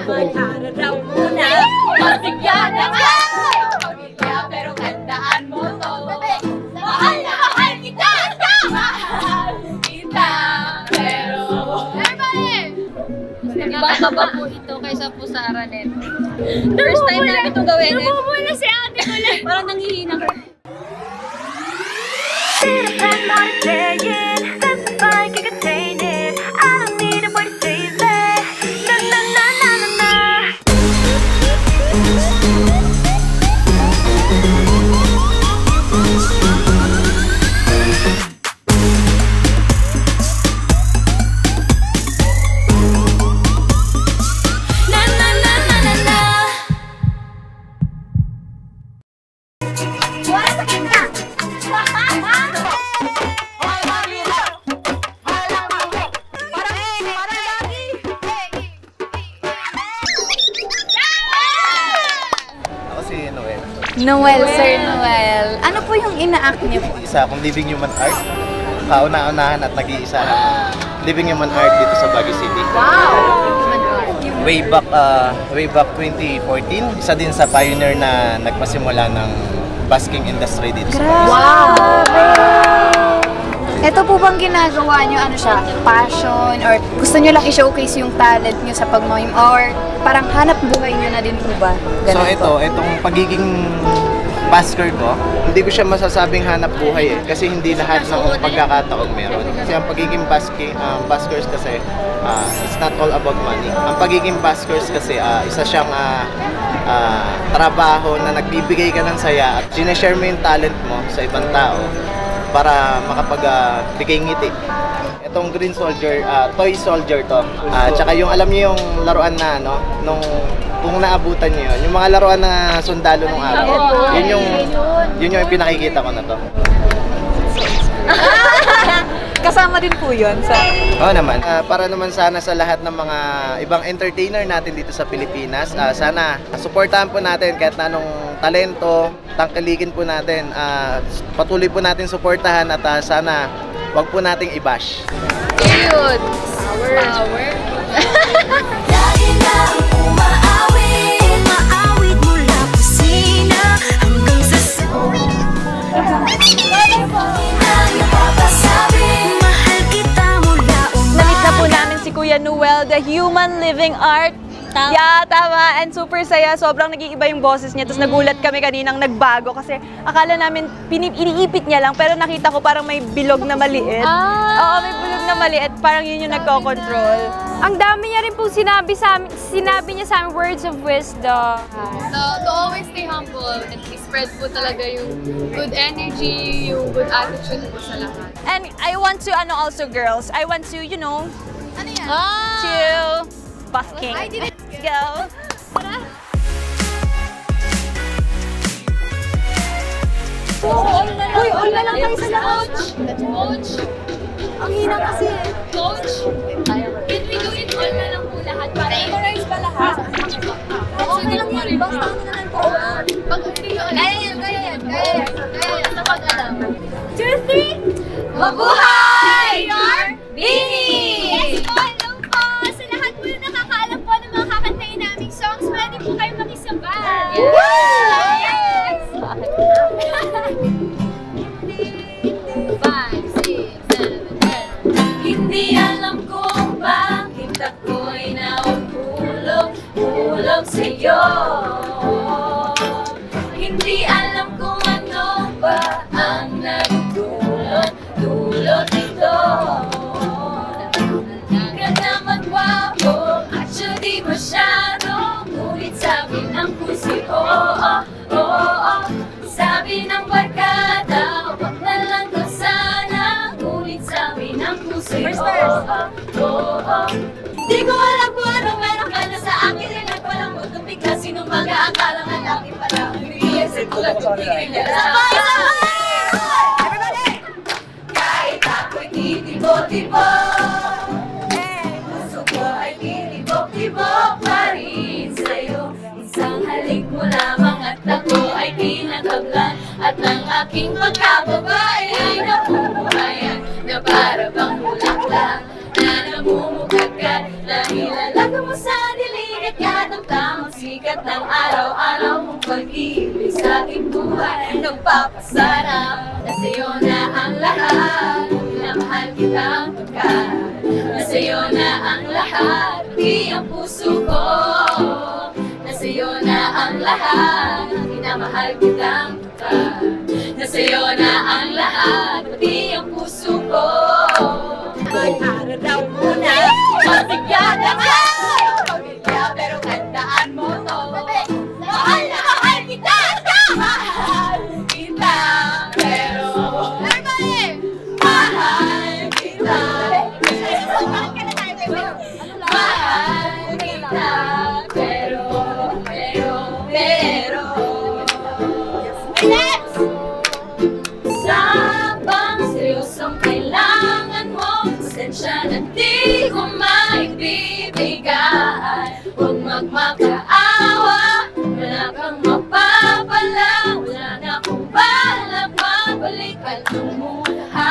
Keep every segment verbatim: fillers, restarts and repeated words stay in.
Mag-araw muna, masigyan na ka! Pamilya, pero tandaan mo to. Mahal na mahal kita! Mahal kita! Pero... Baka ba po ito kaysa po sa Aranet? First time namin itong gawin. Namumula si ate ko lang. Parang nanghihina ka. Noel, Sir Noel. Ano po yung ina-act niyo po? Isa akong living human art. Kauna-unahan at nag-iisa ng living human art dito sa Baguio City. Wow! Way back, uh, way back twenty fourteen, isa din sa pioneer na nagpasimula ng basking industry dito sa Baguio City. Wow! Ito po bang ginagawa nyo, ano siya, passion, or gusto nyo lang i-showcase yung talent nyo sa pagmamim, or parang hanap buhay nyo na din po ba? Ganun so ito, po. Itong pagiging basker ko, hindi ko siya masasabing hanap buhay eh, kasi hindi lahat ng pagkakataon meron. Kasi ang pagiging basking, uh, baskers kasi, uh, it's not all about money. Ang pagiging baskers kasi, uh, isa siyang uh, uh, trabaho na nagbibigay ka ng saya at sinashare mo yung talent mo sa ibang tao para makapagbigay uh, ngiti. Itong Green Soldier, uh, toy soldier to. Uh, tsaka yung alam niyo yung laruan na ano, nung kung naabutan niyo yun, yung mga laruan na sundalo nung araw. Yun yung yun yung pinakikita ko na to. Kasama din po yun sa... Oo naman. Uh, para naman sana sa lahat ng mga ibang entertainer natin dito sa Pilipinas, uh, sana suportahan po natin kahit na anong talento, tangkilikin po natin, uh, patuloy po natin suportahan at uh, sana wag po nating i-bash. Cute! Power! Power! Lagi na umaawit, umaawit mula kusina hanggang sa sawi. Mahal kita mula umaawit. Namit na po namin si Kuya Noel, the human living art. Tama. Yeah, tama. And super saya. Sobrang nag-iiba yung boses niya. Tapos nagulat kami kaninang nagbago kasi akala namin iniipit niya lang pero nakita ko parang may bilog na maliit. Ah. Oo, may bilog na maliit. Parang yun yung nagko-control. Ang dami niya rin pong sinabi, sa amin, sinabi niya sa amin words of wisdom. So, to always stay humble and spread po talaga yung good energy, yung good attitude po sa lahat. And I want to, ano also girls, I want to, you know, Ano yan? to busking. I didn't go. Uy, all na lang kayo sa lahat. Coach! Ang hina kasi. Coach! Can we do it all na lang po lahat para memorize pa lahat? Oo na lang yan. Basta ano na lang po. Pag hindi nyo alam. Kaya yan, kaya yan, kaya yan. Kaya yan, sa pag-alam. Two, three. Mabuhay! Your Bini! Yes po, hello po. Sa lahat po na nakakaalam po ng mga kakantayin naming songs, pwede po kayo makisabay. Yes! Five, six, seven, ten. Hindi alam kung bakit ako'y nauhulog, hulog sa'yo. Hindi alam kung ano ba ang nagdulot, dulot ito. Ganda magwapo, actually masyado, ngunit sabi ng puso, oo, oo, sabi ng barkada, wag na lang ko sana, ngunit sabi ng puso, oo, oo. Di ko alam kung ano meron ka na sa akin, rin nagpalambot ng bigla, sinong mag-aakala nga laki pala, iniisip ko lang yung tingin niya. Sabay, sabay! Everybody! Kahit ako'y titibok-tibok, puso ko ay titibok-tibok pa rin sa'yo. Isang halik mo lamang at ako ay tinataglan, at ang aking pagkababae ay nabubuhayan, na para bang bulaklak na namumukagat, dahil alaga mo sa dilig at Natamtamang sikat ng araw-araw mong pag-ibig sa aking buhay nagpapasarap. Nasa'yo na ang lahat, minamahal kitang pagkat. Nasa'yo na ang lahat, pati ang puso ko. Nasa'yo na ang lahat, minamahal kitang pagkat. Nasa'yo na ang lahat, pati ang puso ko. Araw muna, masigyan na ka! Pamilya, pero tandaan mo to. Mahal na mahal kita! Mahal kita, pero mahal kita. Mahal kita, pero, pero, pero. Next! Sabang seryosong kailangan mo, pasensya na di ko maibibigay. Huwag magmakaawa, wala kang mapapala, wala na akong balak mabalikan ang mula.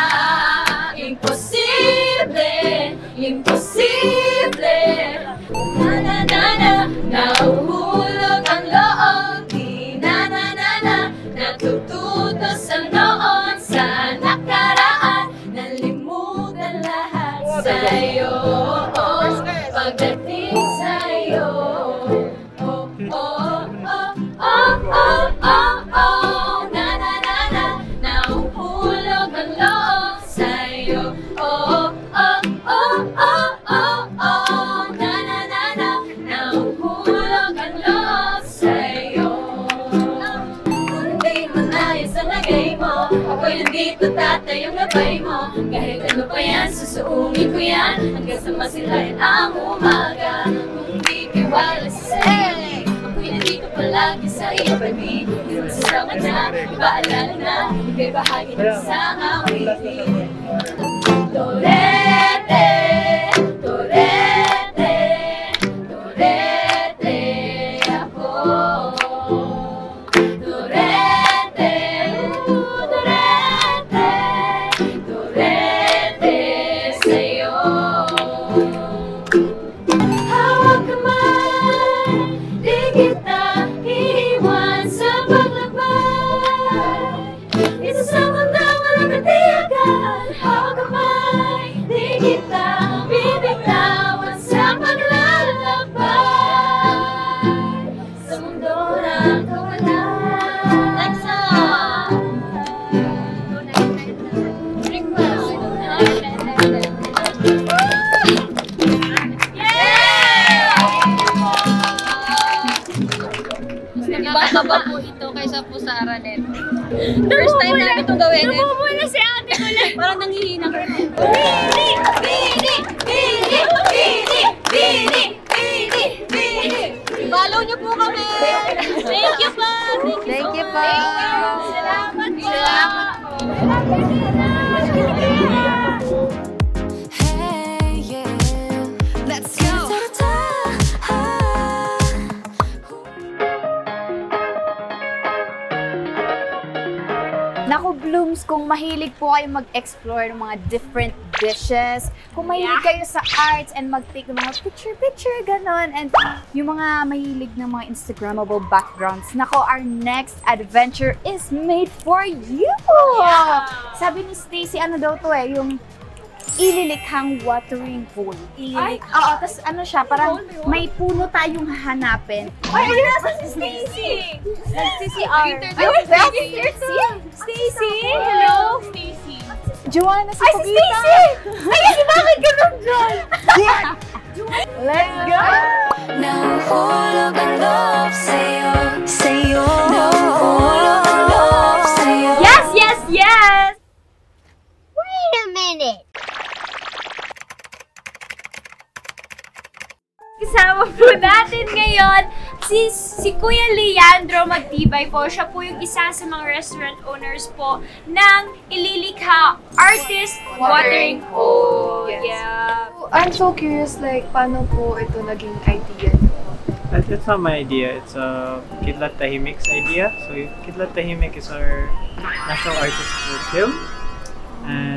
Imposible, imposible. Na na na na, nahuhulog ang loob. Di na na na na, natututo sa noon, sa nakaraan. Nalimutan lahat sa'yo, pagdating sa'yo. Oh, oh, oh, oh, oh, oh, oh. Na na na na, nahuhulog ang loob sa'yo. Oh, oh, oh, oh, oh, oh. Na na na na, nahuhulog ang loob sa'yo. Kung di manayos ang lagay mo, ako'y nandito tatayong gabay mo. Kahit ano pa yan, susuungin ko yan hanggang sa masilayan ang umaga. Kung di tiwala sa sarili, ako'y nandito palagi sa iyong pag-ibig. Di mo sasama na, ipaalala na, ika'y bahagi ng isang awitin. Torete, torete, torete ako. Torete, torete, torete sa'yo. Hawak kamay, di kita iiwan sa paglabay. Isa sa mundang walang katiyakan. Hawak kamay, di kita bibitawan sa paglalakbay. Sa mundo ng kawalan. Next song! Iba-iba po ito kaysa po sa Aranet. First time namin itong gawin. Namumula si ate ko lang. Parang nanghihina ka. Bini! Bini! Bini! Bini! Bini! Bini! Bini! Follow niyo po kami! Thank you po! Thank you po! Salamat po. Salamat po. Hey, yeah, let's go. Naku, Blooms, kung mahilig po kayo mag-explore ng mga different dishes, kung mahilig kayo sa arts and mag-take ng mga picture-picture, ganon, and yung mga mahilig ng mga Instagrammable backgrounds, naku, our next adventure is made for you! Sabi ni Stacy, ano daw to eh, yung ililikhang watering hole. Ililik. Oo, tapos ano siya, parang may puno tayong hahanapin. Ay, ay, nasa si Stacy! Nag-C C R. Ay, Stacy! Stacy! Hello! Stacy. Joanna, si Ay, si Pablita! Stacy! Ay, bakit ganun dyan? Let's go! Nahuhulog ang love sa'yo, sa'yo. Nahuhulog ang love sa'yo. Yes, yes, yes! Wait a minute. Kasama po natin ngayon si, si Kuya Leandro Magtibay po. Siya po yung isa sa mga restaurant owners po ng Ililikha Artist Watering Hole. Yeah. I'm so curious, like, paano po ito naging idea niyo? That- That's not my idea. It's a Kidlat Tahimik's idea. So Kidlat Tahimik is our national artist for film, and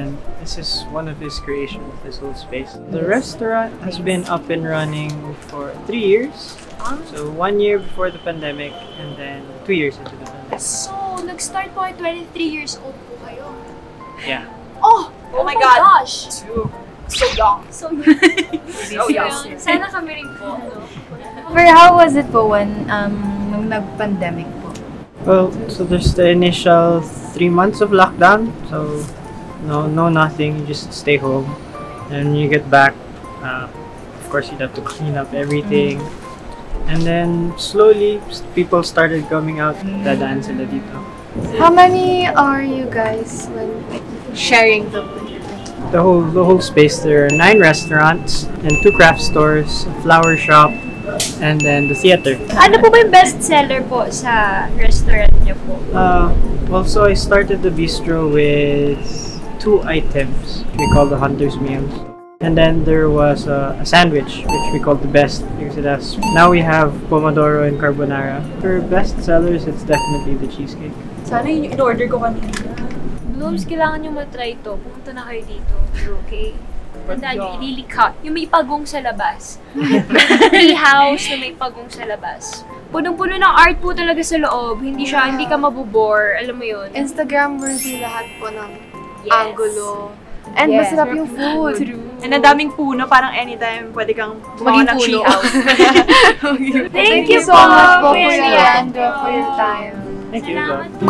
this is one of his creations, this whole space. The restaurant has been up and running for three years. So one year before the pandemic and then two years into the pandemic. So, nag-start po kayo twenty-three years old po kayo. Yeah. Oh! Oh my my God. gosh! So young. So young. So young. Sana kami rin po. No? But how was it po when um, nung nag-pandemic po? Well, so there's the initial three months of lockdown. So no, no nothing. You just stay home. And when you get back, uh, of course you'd have to clean up everything. And then slowly, people started coming out. Dadaan sila dito. How many are you guys when like, sharing the The whole the whole space, there are nine restaurants and two craft stores, a flower shop, and then the theater. Ano po ba yung best seller po sa restaurant niyo po? Uh, well, so I started the bistro with two items we call the Hunter's Meals. And then there was a, a sandwich, which we called the best because it has. Now we have pomodoro and carbonara. For best sellers, it's definitely the cheesecake. Sana yun yung in-order ko kanina. Blooms, kailangan nyo matry ito. Pumunta na kayo dito. Okay? Tandaan nyo, ililikha. Yung may pagong sa labas. Tea house na may pagong sa labas. Punong-puno ng art po talaga sa loob. Hindi siya, hindi ka mabubore. Alam mo yun? Instagram worthy lahat po ng Yes. angulo. And Yes. masarap yung food. And ang daming puno, parang anytime pwede kang Maging gumawa ng tree puno. house. Thank, you so much po, Kuya Kuya Leandro. Leandro, for your time. Thank you. Salamat Bob. po.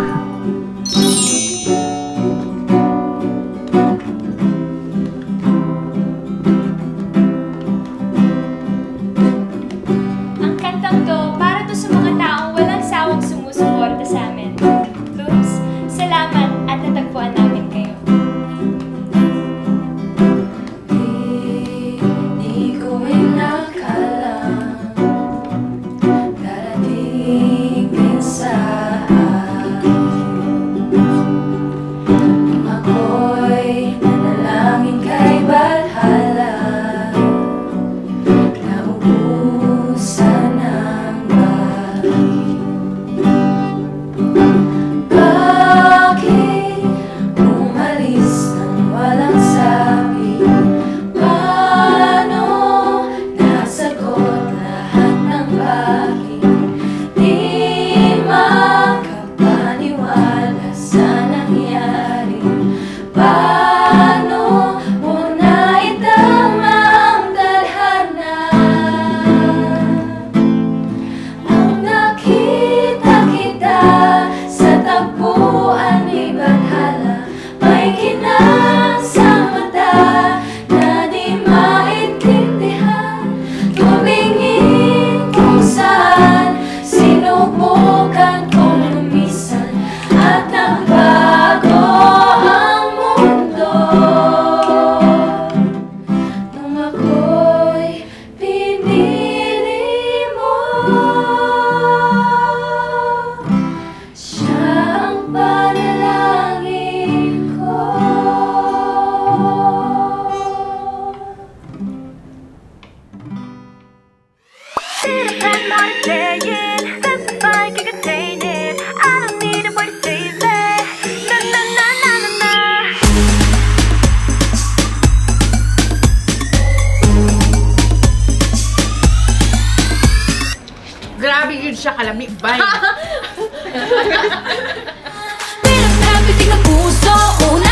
Ang kantang to, para to sa mga taong walang sawang sumusuporta sa amin. Blooms, salamat at natagpuan namin kayo. Di ko inakala darating din sa akin. Ako'y nanalangin kay Valhalla, naubusan ng bagay. Bakit umalis nang walang sabi? Paano nasagot lahat ng bakit? Di makapaniwala sa nangyari. Paano mo naitama ang tadhana? Nung nakita kita sa tagpuan ni Valhalla, may kinang sa mata na di maintindihan. Tumingin kung saan sinubukan kong lumisan at nagbago ang mundo. Nung ako'y pinili mo, siya ang panalangin ko. Didn't plan on staying, felt the fire, can't contain it. I don't need a word to save it. Na na na na na na. Grabe yun siya, kalami. Bye! Pinagsabi ng puso, una